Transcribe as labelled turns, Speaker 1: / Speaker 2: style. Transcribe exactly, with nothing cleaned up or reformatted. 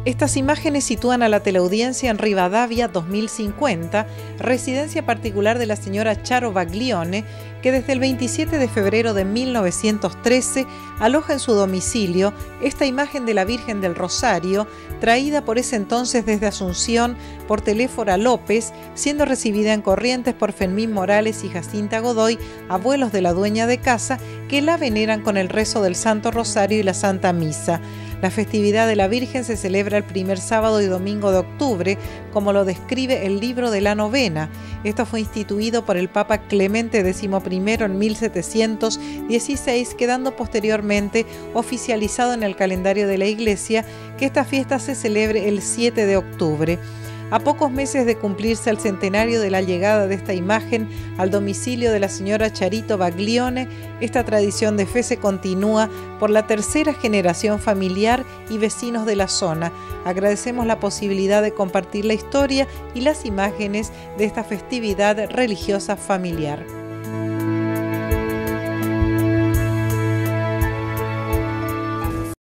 Speaker 1: Estas imágenes sitúan a la teleaudiencia en Rivadavia dos mil cincuenta, residencia particular de la señora Charo Baglione, que desde el veintisiete de febrero de mil novecientos trece aloja en su domicilio esta imagen de la Virgen del Rosario, traída por ese entonces desde Asunción por Teléfora López, siendo recibida en Corrientes por Fermín Morales y Jacinta Godoy, abuelos de la dueña de casa, que la veneran con el rezo del Santo Rosario y la Santa Misa. La festividad de la Virgen se celebra el primer sábado y domingo de octubre, como lo describe el libro de la novena. Esto fue instituido por el Papa Clemente décimo primero en mil setecientos dieciséis, quedando posteriormente oficializado en el calendario de la Iglesia que esta fiesta se celebre el siete de octubre. A pocos meses de cumplirse el centenario de la llegada de esta imagen al domicilio de la señora Charito Baglione, esta tradición de fe se continúa por la tercera generación familiar y vecinos de la zona. Agradecemos la posibilidad de compartir la historia y las imágenes de esta festividad religiosa familiar.